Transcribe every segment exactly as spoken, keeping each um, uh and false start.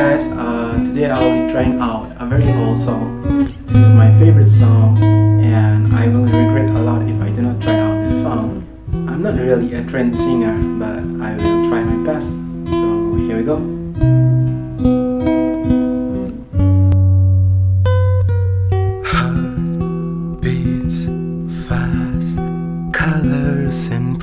guys, uh, today I'll be trying out a very old song. This is my favorite song and I will regret a lot if I do not try out this song. I'm not really a trained singer, but I will try my best. So here we go. Heart beats fast, colors and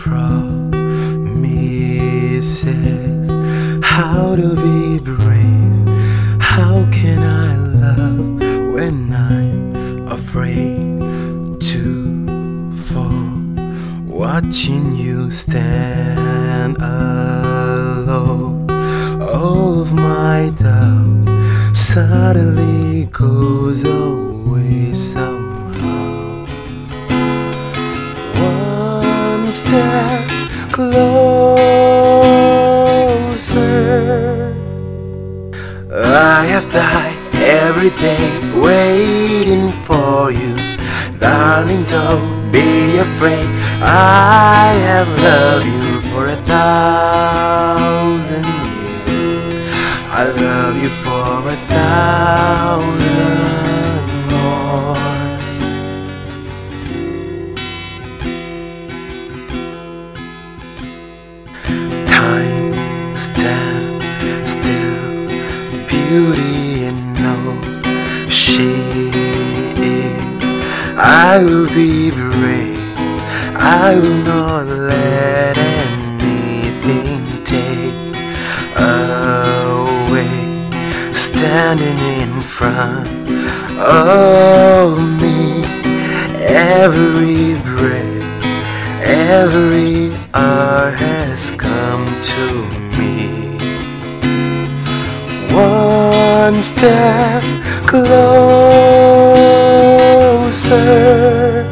promises. How to be brave, how can I love when I'm afraid to fall? Watching you stand alone, all of my doubt suddenly goes away somehow. One step closer, I have died every day waiting for you. Darling, don't be afraid, I have loved you for a thousand years. I love you for a thousand more. Time stands still, beauty and no shade. I will be brave, I will not let anything take away. Standing in front of me, every breath, every hour has come to me. One step closer,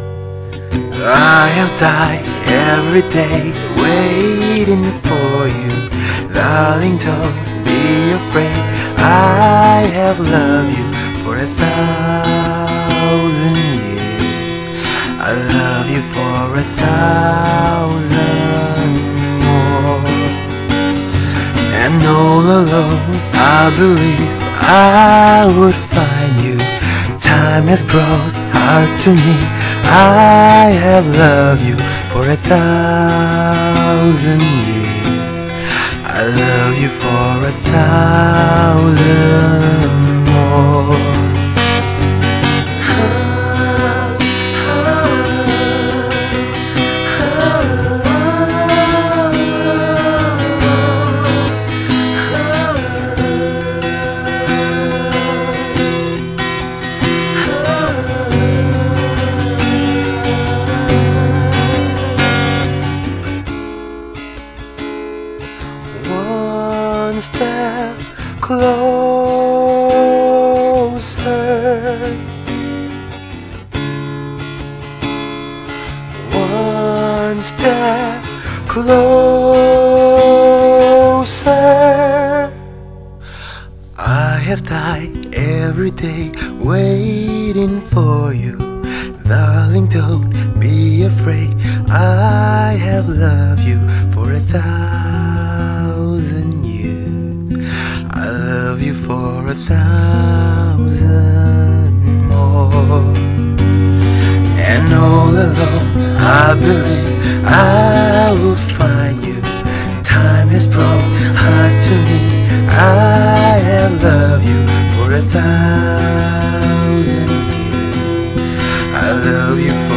I have died every day waiting for you. Darling, don't be afraid, I have loved you for a thousand years. I love you for a thousand more. And all alone I believe I would find you. Time has brought heart to me, I have loved you for a thousand years. I love you for a thousand more. One step closer, one step closer. I have died every day waiting for you. Darling, don't be afraid, I have loved you for a thousand years. I love you for a thousand more. And all alone I believe I will find you. Time has brought heart to me, I have loved you for a thousand years. I love you for